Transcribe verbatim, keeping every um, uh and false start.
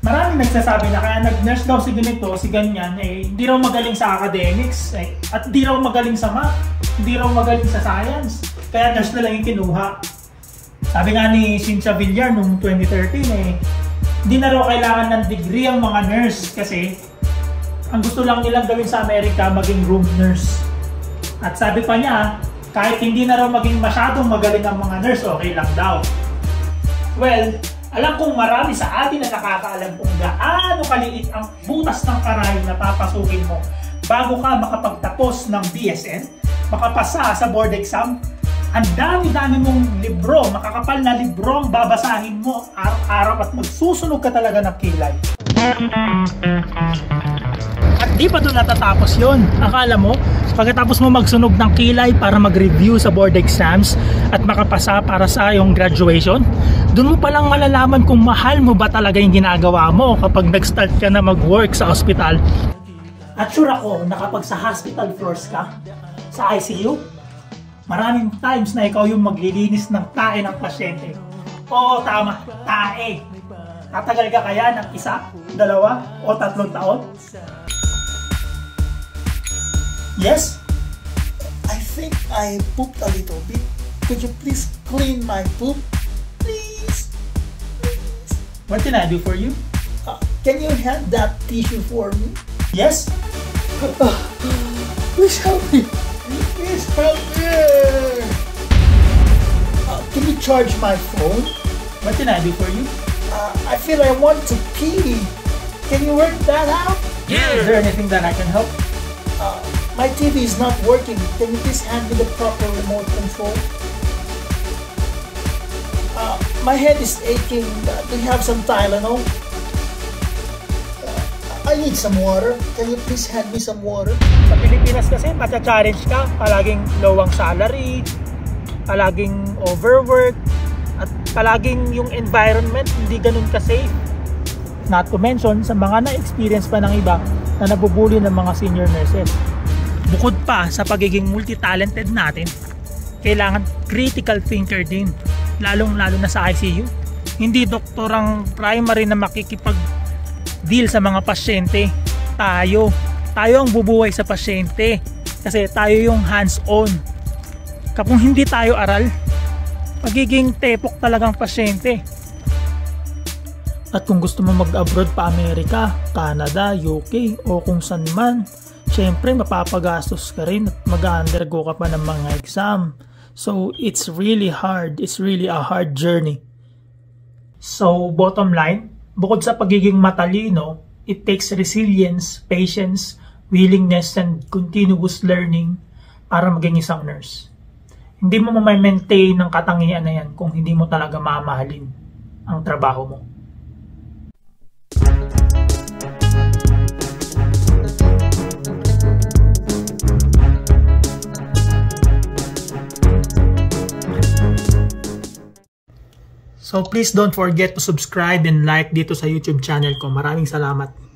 Maraming nagsasabi na kaya nag-nurse daw si ganito, si ganyan, eh, hindi raw magaling sa academics, eh, at hindi raw magaling sa math, hindi raw magaling sa science, kaya nurse na lang yung kinuha. Sabi nga ni Cynthia Villar noong twenty thirteen, eh, hindi na raw kailangan ng degree ang mga nurse kasi ang gusto lang nilang gawin sa Amerika, maging room nurse. At sabi pa niya, kahit hindi na raw maging masyadong magaling ang mga nurse, okay lang daw. Well, alam kong marami sa atin na nakakaalam kung gaano kaliit ang butas ng karayom na papasukin mo bago ka makapagtapos ng B S N, makapasa sa board exam. Ang dami-dami mong libro, makakapal na libro ang babasahin mo araw-araw at magsusunog ka talaga ng kilay. At di pa doon natatapos yun. Akala mo, pagkatapos mo magsunog ng kilay para mag-review sa board exams at makapasa para sa iyong graduation, doon mo palang malalaman kung mahal mo ba talaga yung ginagawa mo kapag nag-start ka na mag-work sa hospital. At sure ako na kapag sa hospital floors ka, sa I C U, maraming times na ikaw yung maglilinis ng tae ng pasyente. Oo, tama, tae. Tatagal ka kaya ng isa, dalawa, o tatlong taon? Yes? I think I pooped a little bit. Could you please clean my poop? Please. Please. What can I do for you? Uh, can you hand that tissue for me? Yes? Uh, please help me. Please help me. Uh, can you charge my phone? What can I do for you? Uh, I feel I want to pee. Can you work that out? Yeah. Is there anything that I can help? Uh, my T V is not working. Can you please hand me the proper remote control? Uh, my head is aching. Uh, do you have some Tylenol? Uh, I need some water. Can you please hand me some water? Sa Pilipinas kasi, matcha-challenge ka. Palaging low ang salary, palaging overwork, at palaging yung environment hindi ganun ka-safe. Not to mention, sa mga na-experience pa ng iba na nabubuli ng mga senior nurses. Bukod pa sa pagiging multi-talented natin, kailangan critical thinker din, lalong-lalo na sa I C U. Hindi doktor ang primary na makikipag-deal sa mga pasyente. Tayo. Tayo ang bubuhay sa pasyente kasi tayo yung hands-on. Kapag hindi tayo aral, magiging tepok talagang pasyente. At kung gusto mo mag-abroad pa Amerika, Canada, U K o kung saan man, syempre mapapagastos ka rin at mag-undergo ka pa ng mga exam. So it's really hard, it's really a hard journey. So bottom line, bukod sa pagiging matalino, it takes resilience, patience, willingness and continuous learning para maging isang nurse. Hindi mo ma-maintain ang katangian na yan kung hindi mo talaga mamahalin ang trabaho mo. So please don't forget to subscribe and like dito sa YouTube channel ko. Maraming salamat.